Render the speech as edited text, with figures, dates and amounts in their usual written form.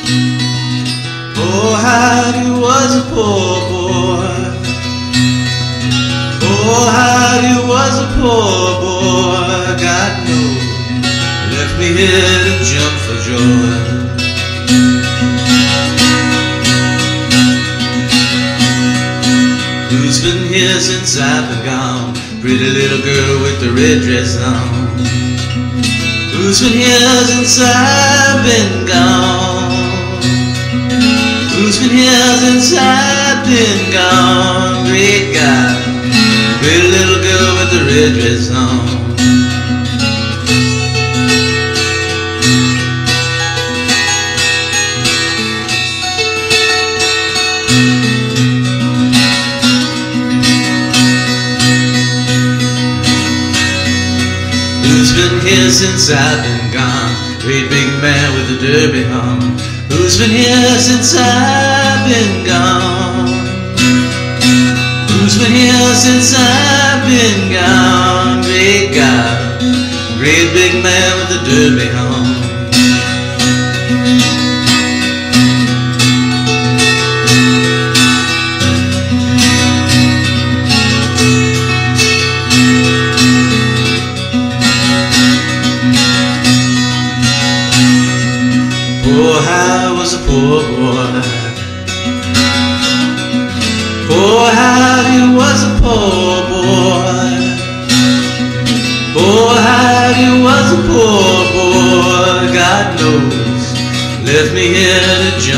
Oh, Huddie was a poor boy. Oh, Huddie was a poor boy. God knows, left me here to jump for joy. Who's been here since I've been gone? Pretty little girl with the red dress on. Who's been here since I've been gone? Who's been here since I've been gone? Great God, pretty little girl with the red dress on. Who's been here since I've been gone? Great big man with a derby on. Who's been here since I've been gone? Who's been here since I've been gone? Great God, great big man with a derby on. Poor Huddie was a poor boy. Poor Huddie was a poor boy. Poor Huddie was a poor boy. God knows, left me here to jump